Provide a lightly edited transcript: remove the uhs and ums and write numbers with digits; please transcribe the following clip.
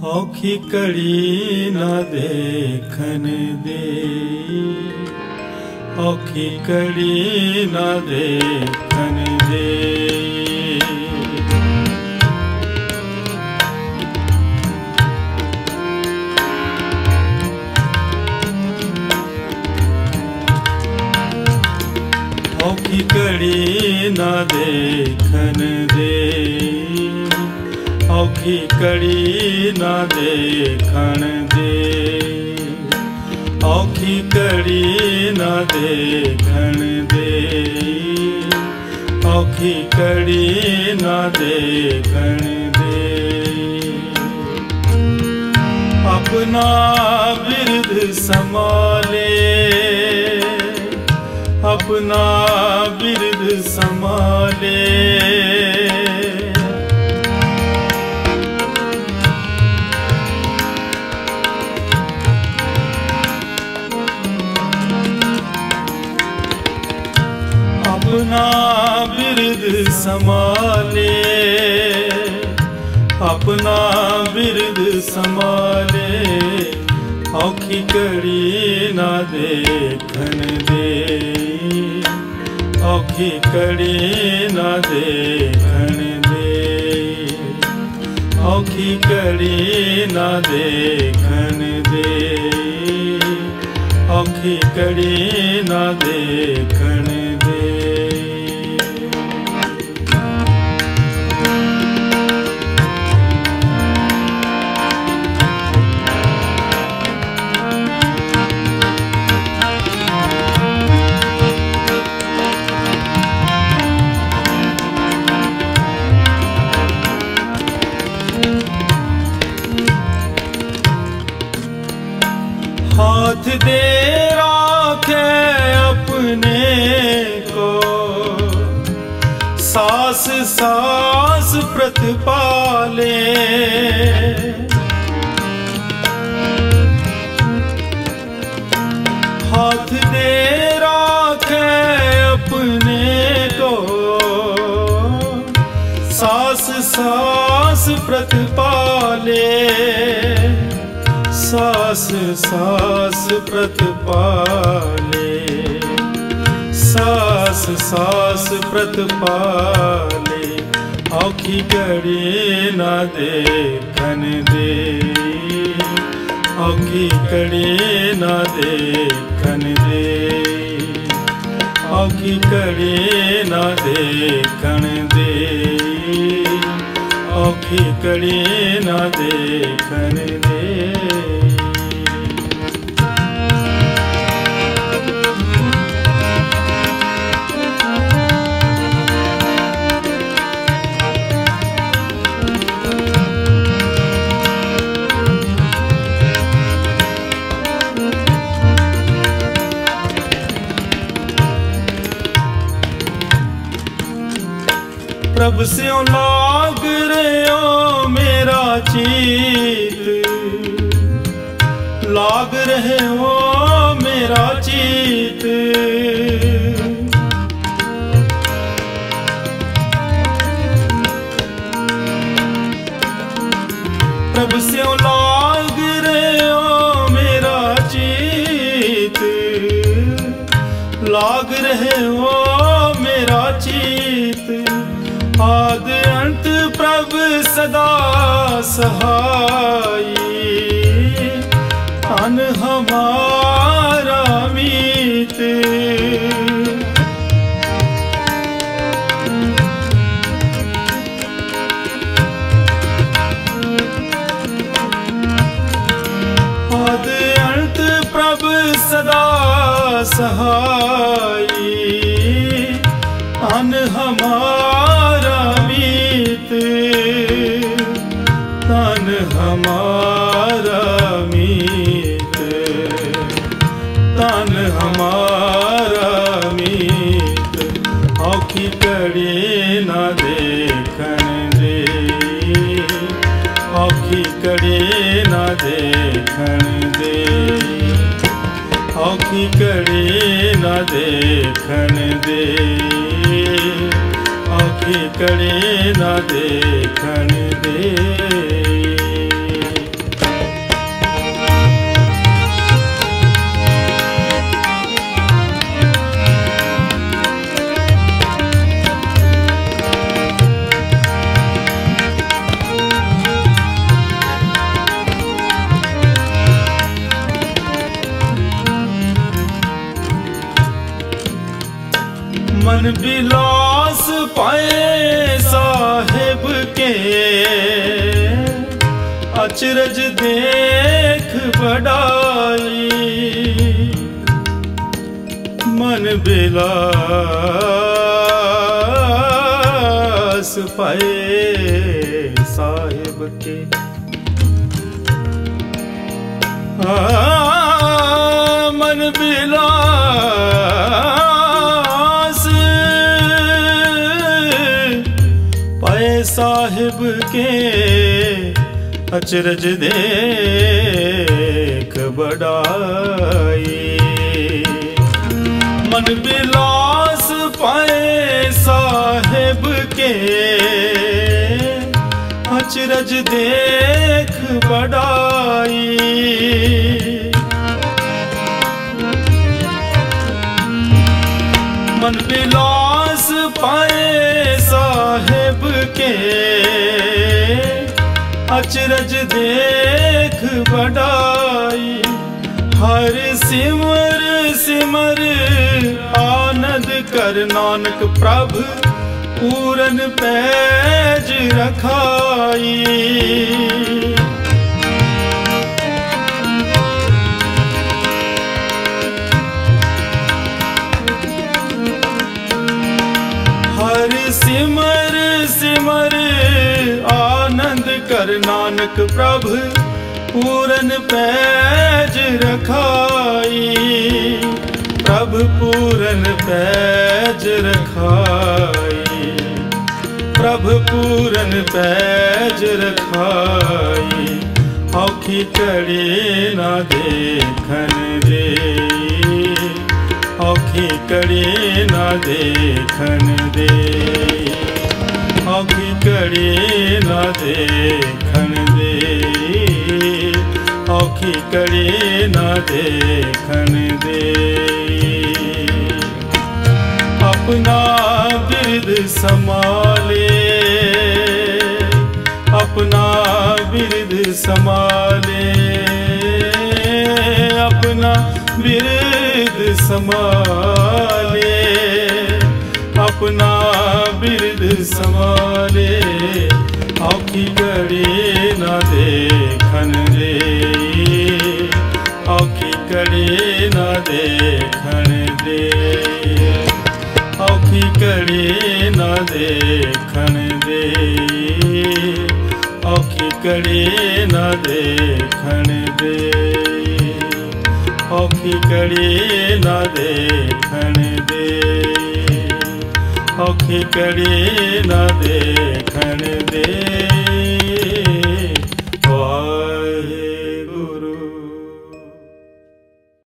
औखी कड़ी ना देखन दे, औखी कड़ी ना देखन दे। औखी कड़ी ना देखन दे, औखी कड़ी ना देखन दे, औखी कड़ी ना देखन दे, औखी कड़ी ना देखन दे। अपना बिरद संभाले, अपना बिरद संभाले, अपना बिरद संभाले, अपना बिरद संभाले। औखी कड़ी ना देखन दे, औखी कड़ी ना देखन दे, औखी कड़ी ना देखन दे, औखी कड़ी ना देखन दे। हाथ दे राखे अपने को, सास सास प्रतिपाले। हाथ दे राखे अपने को, सास सास प्रतिपाले, सास सास प्रतिपाले, सास सास प्रतिपाले। औखी कड़ी ना देखन दे, औखी कड़ी ना देखन दे, औखी कड़ी ना देखन दे, औखी कड़ी ना देखन दे। प्रभ स्यों लाग रहे मेरा चीत, लाग रहे हो मेरा चीत। प्रभ स्यों लाग रहे हो मेरा चीत, लाग रहे हो मेरा चीत। आद अंत प्रभ सदा सहाई, अन हमारा मीत। आद अंत प्रभ सदा सहाई, अन हमारा मीत, तन हमारा मीत, तन हमारा मीत। औखी कड़ी ना देखन दे, औखी कड़ी ना देखन दे, औखी कड़ी ना देखन दे, औखी कड़ी ना देखन दे। मन बिलास पाए साहिब के, अचरज देख बड़ाई। मन बिलास पाए साहिब के, मन बिलास पाए साहिब के, अचरज देख बड़ाई। मन बिलास पाए साहिब के, अचरज देख बड़ाई। मन बिलास पाए साहिब के, अचरज देख बड़ाई। हर सिमर सिमर आनंद कर नानक प्रभु पूरन पैज रखाई। हर सिमर सिमर आनंद कर नानक प्रभु पूरन पैज रखाई। प्रभु पूरन पैज रखाई, प्रभु पूरन पैज रखाई। औखी कड़ी न देखन दे, औखी कड़ी न देखन दे, औखी कड़ी न देखन दे, औखी कड़ी न देखन दे। अपना बिरद संभाले, अपना बिरद संभाले, अपना बिरद संभाले, अपना बिरद संभाले। औखी कड़ी न देखन दे, औखी कड़ी न देखन दे, औखी कड़ी न देखन दे, औखी कड़ी न देखन दे, औखी कड़ी न देखन दे, औखी कड़ी न देखन दे।